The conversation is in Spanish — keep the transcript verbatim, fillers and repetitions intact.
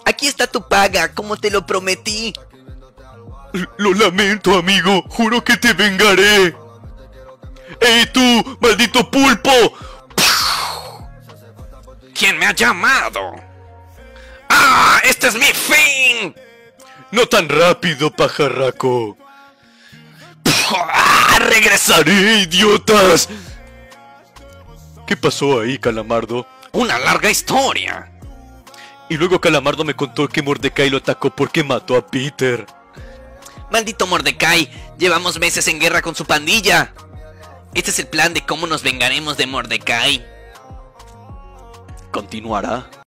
Aquí está tu paga, como te lo prometí. Lo lamento, amigo. Juro que te vengaré. ¡Ey, tú, maldito pulpo! ¿Quién me ha llamado? ¡Ah! ¡Este es mi fin! No tan rápido, pajarraco. ¡Ah! ¡Regresaré, idiotas! ¿Qué pasó ahí, Calamardo? Una larga historia. Y luego Calamardo me contó que Mordecai lo atacó porque mató a Peter. Maldito Mordecai, llevamos meses en guerra con su pandilla. Este es el plan de cómo nos vengaremos de Mordecai. ¿Continuará?